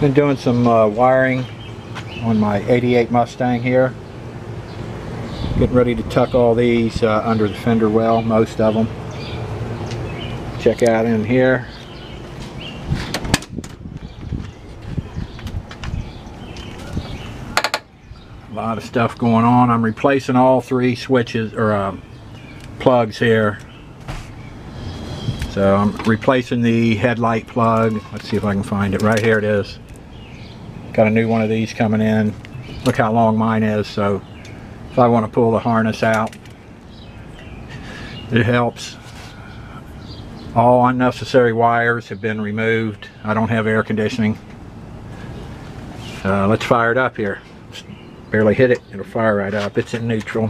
Been doing some wiring on my 88 Mustang here. Getting ready to tuck all these under the fender well, most of them. Check out in here. A lot of stuff going on. I'm replacing all three switches or plugs here. So I'm replacing the headlight plug. Let's see if I can find it. Right here it is. Got a new one of these coming in. Look how long mine is, so if I want to pull the harness out, it helps. All unnecessary wires have been removed. I don't have air conditioning. Let's fire it up here. Barely hit it, it'll fire right up. It's in neutral.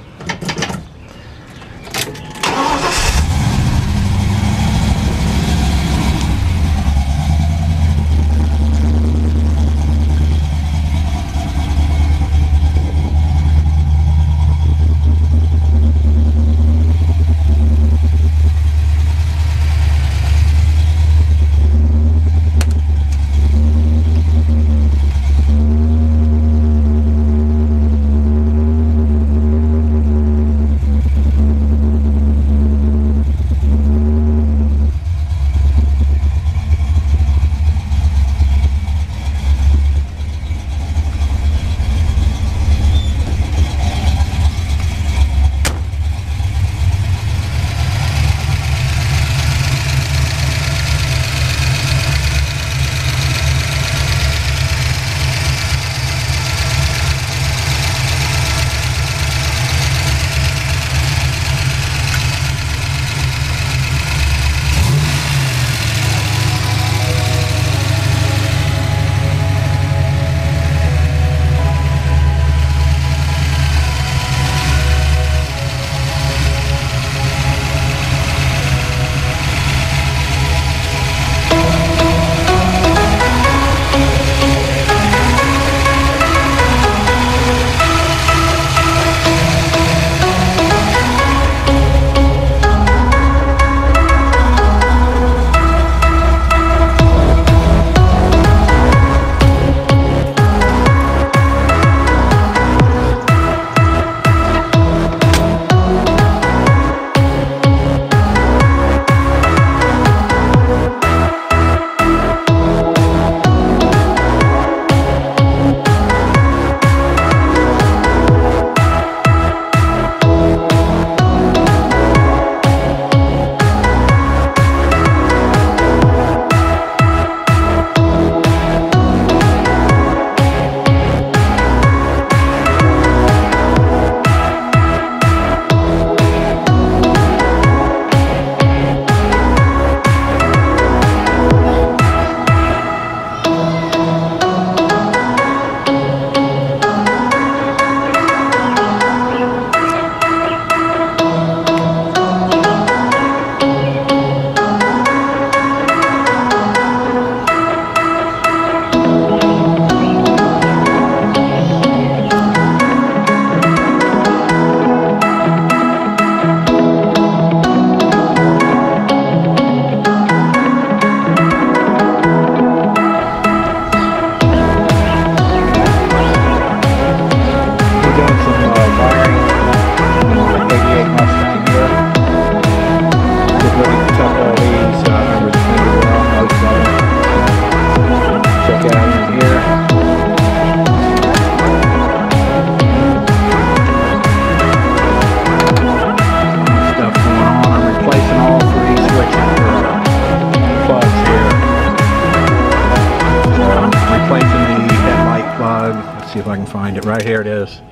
See if I can find it. Right here it is.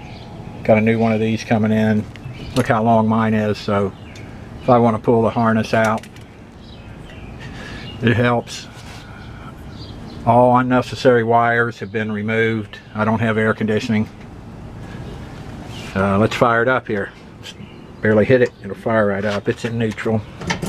Got a new one of these coming in. Look how long mine is, so if I want to pull the harness out, it helps. All unnecessary wires have been removed. I don't have air conditioning. Let's fire it up here. Barely hit it, it'll fire right up. It's in neutral.